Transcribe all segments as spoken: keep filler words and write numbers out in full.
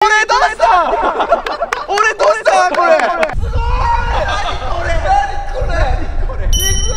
俺どうした俺どうしたこれすごい俺何これこれ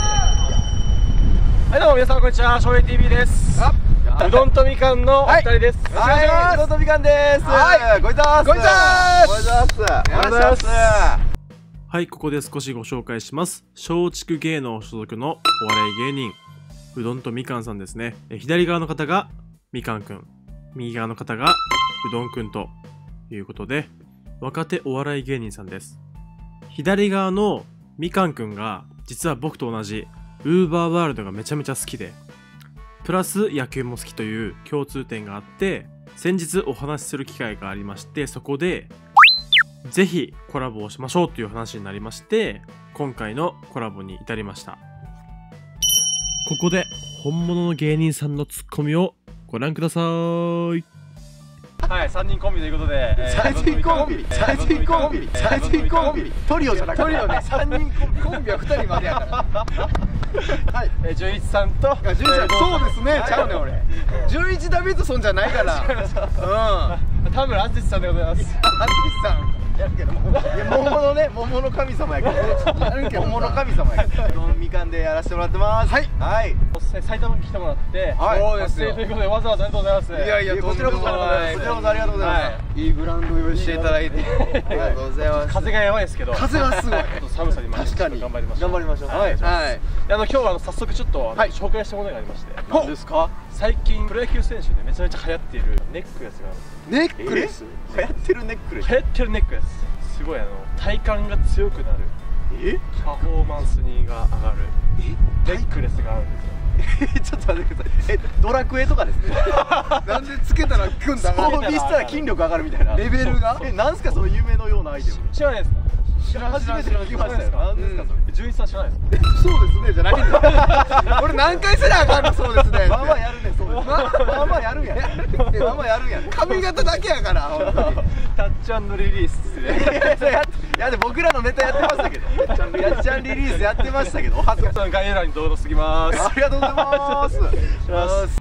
はい、どうも皆さんこんにちは、しょうへい ティーブイ です。うどんとみかんのお二人です。 はい、うどんとみかんです。はい、ごいたーす。ごいたーす。ごいたーす。よろしくお願いします。 はい、ここで少しご紹介します。松竹芸能所属のお笑い芸人、うどんとみかんさんですね。え左側の方がみかんくん、右側の方がうどんくんということで、若手お笑い芸人さんです。左側のみかんくんが、実は僕と同じ、ウーバーワールドがめちゃめちゃ好きで、プラス野球も好きという共通点があって、先日お話しする機会がありまして、そこで、ぜひコラボをしましょうという話になりまして、今回のコラボに至りました。ここで本物の芸人さんのツッコミをご覧ください。 はい、さんにんコンビということで、 最人コンビ最人コンビ最人コンビトリオじゃなくてトリオね、さんにんコンビコンビはふたりまでやからはい、 え、じゅんいちさんとじゅんいちさん、そうですね、ちゃうね俺じゅんいちダビッドソンじゃないからうん、 田村淳さんでございます。 淳さんやるけど、いや桃のね、桃の神様やけど、やるけど桃の神様やけど、うどんみかんでやらせてもらってます。はいはい、 埼玉に来てもらって、 そうですよということでわざわざありがとうございます。 いやいや、こちらこそこちらこそありがとうございます。いいブランドを用意していただいてありがとうございます。 風がやばいですけど、 風はすごい、 寒さに負けて頑張りましょう。 頑張りましょう。はいはい、 あの今日は早速ちょっと紹介したものがありまして、 何ですか？ 最近プロ野球選手でめちゃめちゃ流行っているネックレスがあるんです。 ネックレス？流行ってるネックレス？ 流行ってるネックレス、すごいあの体幹が強くなる、えパフォーマンスにが上がるネックレスがあるんですよ。 えちょっと待ってください。えドラクエとかですねなんでつけたらグンと上がる、装備したら筋力上がるみたいなレベルが？えなんすかその夢のようなアイテム？ 知らないですか？ 知ら初めて聞きましたよ。何ですかそれ？ じゅんいちさん知らないですか？ そうですねじゃないんだ俺何回せなあかんのそうですね。まあまあやるね、そうです。まあまあやるんやまあまあやるんや髪型だけやからタッチ&リリースですね。 いやで僕らのネタやってましたけど、やっちゃんリリースやってましたけど、お恥ずかしい。 概要欄に動画すぎます。 ありがとうございます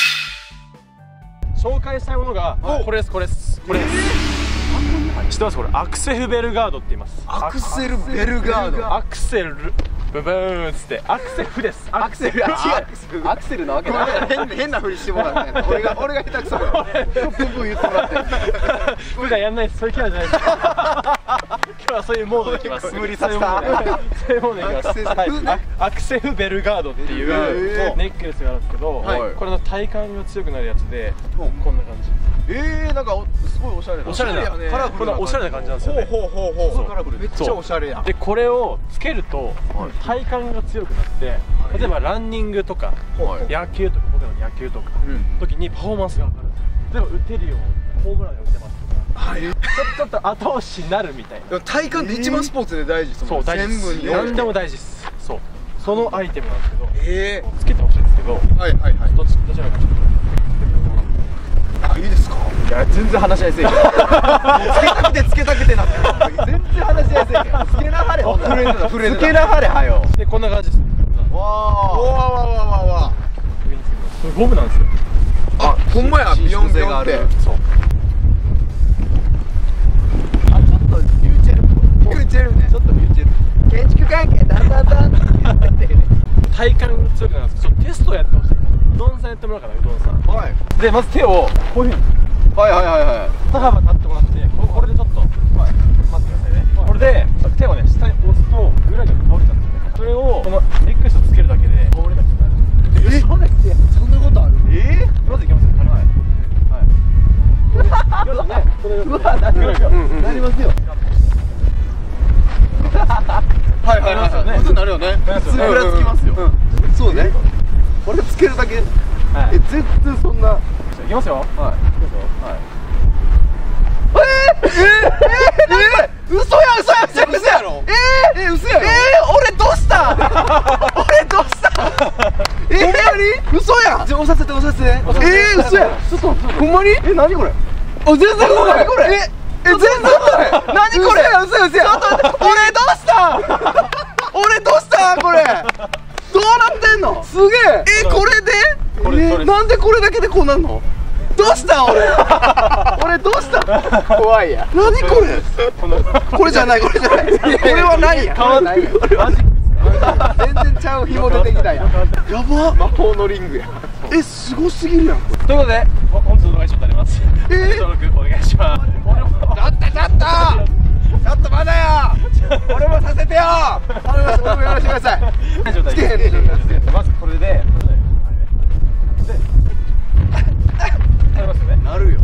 紹介したいものがこれです、これです、これです。知ってます？これアクセルベルガードって言います。 アクセルベルガード、 アクセルブブーンつってアクセルです。 アクセル、違うアクセルなわけない。変なふりしてもらって俺が俺が下手くそだよブンブン言ってもらって普段やんないです。そういうキャラじゃないです。今日はそういうモードでいきます。 無理させたそういうモードでいきます。アクセルベルガードっていうネックレスがあるんですけど、これの体幹が強くなるやつでこんな感じ。 えー、なんかすごいおしゃれな、 おしゃれなカラフルなおしゃれな感じなんですよね。 ほうほうほうほう、カラフル、めっちゃおしゃれや。 でこれをつけると体幹が強くなって、例えばランニングとか野球とか、僕らの野球とか時にパフォーマンスが上がる。例えば打てるようにホームランが打てますとか、ちょっと後押しになるみたいな。 体幹って一番スポーツで大事ですもん。 そう大事です。何でも大事です。そう、そのアイテムなんですけど、 ええつけてほしいんですけど、 はいはいはい、 どっちどちらかちょっと。 あ、いいですか？いや、全然話し合いせえへん。つけたくてつけたくてなって全然話し合いせえへん。つけなはれ、ほんならつけなはれはよ。 で、こんな感じです。 わあ、わわわわわわ。 これゴムなんですよ。 あ、ほんまや、ビヨンビヨンって。そう。あ、ちょっとミューチェルっぽい。ミューチェルね。ちょっとミューチェル。建築関係だんだんだんって体幹強くなるんですけど、テストをやってほしい。うどんさんやってもらおうかな、うどんさん。はい。で、まず手をこういうふうに、 はいはいはいはい、 肩幅立ってもらって、これでちょっと、はい、待ってくださいね。これで手をね、下に押すとぐらぐら倒れちゃうんですよね。それをこのネックレスをつけるだけで倒れなくなる。え、そうですよ。そんなことある？えー、まずいきますよ。はいはい。いきますよね。これうわ、なりますよ。なりますよ。はいはいはいはい。普通なるよね。普通ぐらつきますよ。そうね。これつけるだけ。え、全然そんな。 いきますよ。はい。いきますよ。はい。 えー、えー、えー、嘘や嘘や嘘や嘘やろ。えー、えー、嘘やろ。えー、俺どうした俺どうしたえー、ほんまに嘘や。じゃあ押させて押させて。えー、嘘や。ちょっとほんまに。え、何これ。あ、全然嘘や。これ。え、え、全然嘘や。何これ。嘘や嘘や。ちょっと待って。俺どうした俺どうしたこれ。どうなってんの。すげえ。え、これで。えー、なんでこれだけでこうなんの。どうした俺俺どうした怖いや。何これ。これじゃないこれじゃない。これはないや。変わってる。全然ちゃう紐出てきたやん。やば。魔法のリングや。え、すごすぎるやん。ということで本日の動画以上になります。え、登録お願いします。ちょっとちょっとちょっとまだよ。俺もさせてよ。俺も俺もやらせてください。つけへんでしょ。まずこれで。なるよ。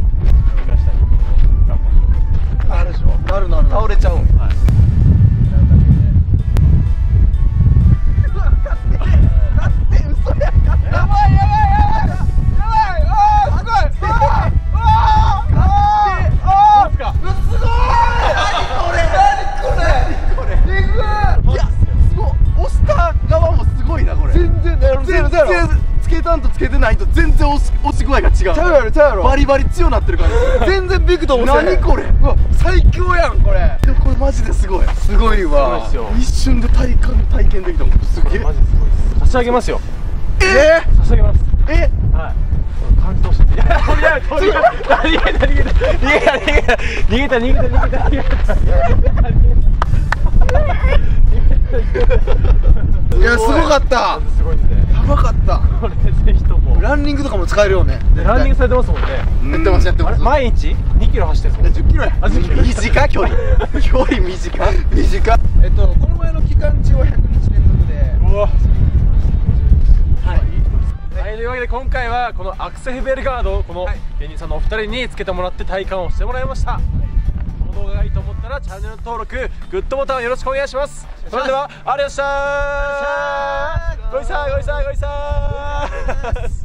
なるでしょ。なるなる。倒れちゃうん。はい。つけてないと全然押し押し具合が違う。ちゃうやろちゃうやろ。バリバリ強なってる感じ。全然ビクともせえへん。何これ。うわ最強やんこれ。でもこれマジですごい。すごいわ。一瞬で体感体験できたもん。すげえ。マジですごいです。差し上げますよ。えー、差し上げます。え、はい。感じ通して。いやいや逃げた逃げた逃げた逃げた逃げた逃げた逃げた逃げた逃げた。いやすごかった。すごいんで。やばかった。これぜひとも。ランニングとかも使えるよね。ランニングされてますもんね。やってますやってます。毎日にキロ走ってるんですか。じゅっキロや。短距離。距離短。短。えっとこの前の期間中はひゃくにち連続で。うわ。はい。はい、というわけで今回はこのアクセヘベルガードをこの芸人さんのお二人につけてもらって体感をしてもらいました。この動画がいいと思ったらチャンネル登録、グッドボタンをよろしくお願いします。それではありがとうございました。ごいさーごいさーごいさー。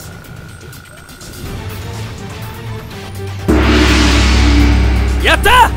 やった